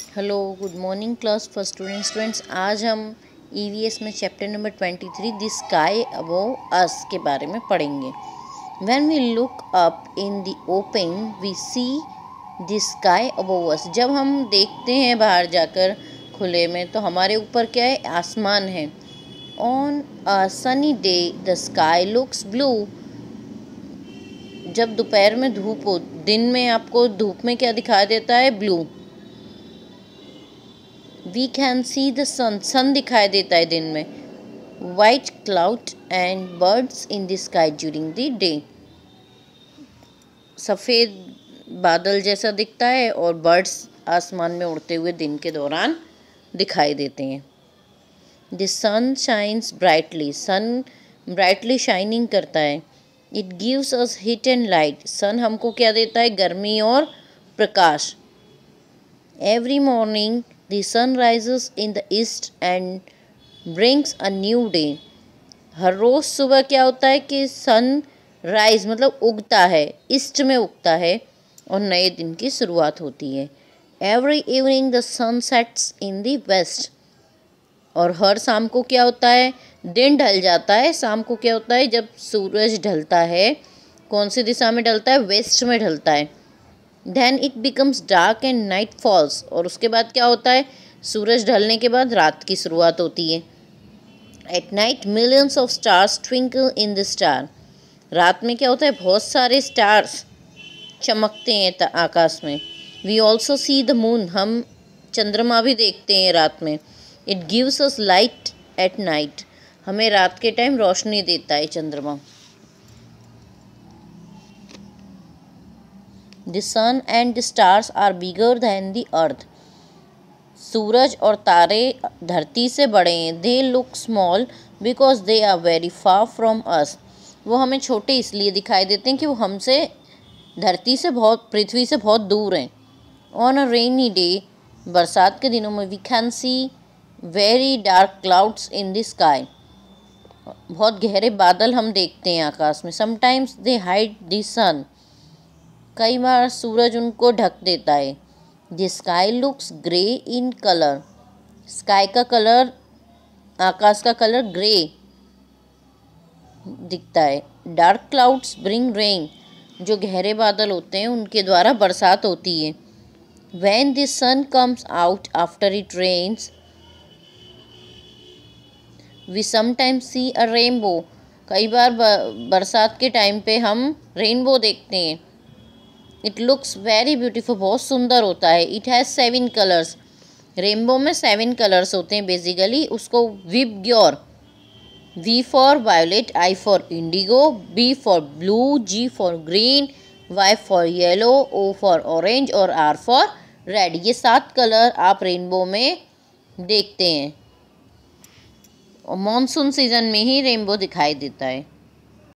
Hello good morning class first students. आज हम EVS में chapter number 23 the sky above us के बारे में पढ़ेंगे। When we look up in the open we see the sky above us. जब हम देखते हैं बाहर जाकर खुले में तो हमारे ऊपर क्या है, आसमान है। On a sunny day the sky looks blue. जब दोपहर में धूप हो, दिन में आपको धूप में क्या दिखाई देता है, blue. We can see the sun दिखाई देता है दिन में। White cloud and birds in the sky during the day. सफ़ेद बादल जैसा दिखता है और बर्ड्स आसमान में उड़ते हुए दिन के दौरान दिखाई देते हैं। The sun shines brightly. Sun brightly shining करता है। It gives us heat and light. Sun हमको क्या देता है, गर्मी और प्रकाश। Every morning the sun rises in the east and brings a new day। हर रोज़ सुबह क्या होता है कि सन राइज मतलब उगता है, ईस्ट में उगता है और नए दिन की शुरुआत होती है। Every evening the sun sets in the west. और हर शाम को क्या होता है, दिन ढल जाता है। शाम को क्या होता है, जब सूरज ढलता है, कौन सी दिशा में ढलता है, वेस्ट में ढलता है। Then it becomes dark and night falls। और उसके बाद क्या होता है, सूरज ढलने के बाद रात की शुरुआत होती है। At night millions of stars twinkle in the star। रात में क्या होता है, बहुत सारे स्टार्स चमकते हैं आकाश में। We also see the moon। हम चंद्रमा भी देखते हैं रात में। It gives us light at night। हमें रात के टाइम रोशनी देता है चंद्रमा। The sun and the stars are bigger than the earth। सूरज और तारे धरती से बड़े हैं। They look small because they are very far from us। वो हमें छोटे इसलिए दिखाई देते हैं कि वो हमसे धरती से बहुत, पृथ्वी से बहुत दूर हैं। On a rainy day, बरसात के दिनों में we can see very dark clouds in the sky। बहुत गहरे बादल हम देखते हैं आकाश में। Sometimes they hide the sun। कई बार सूरज उनको ढक देता है। The sky looks grey in colour. Sky का कलर, आकाश का कलर ग्रे दिखता है। Dark clouds bring rain. जो गहरे बादल होते हैं उनके द्वारा बरसात होती है। When the sun comes out after it rains we sometimes see a rainbow. कई बार बरसात के टाइम पे हम रेनबो देखते हैं। It looks very beautiful. बहुत सुंदर होता है। It has 7 colours. रेनबो में 7 कलर्स होते हैं बेसिकली। उसको VIBGYOR, V for violet, I for indigo, B for blue, G for green, Y for yellow, O for orange और आर फॉर रेड। ये 7 कलर आप रेनबो में देखते हैं और मानसून सीजन में ही रेनबो दिखाई देता है।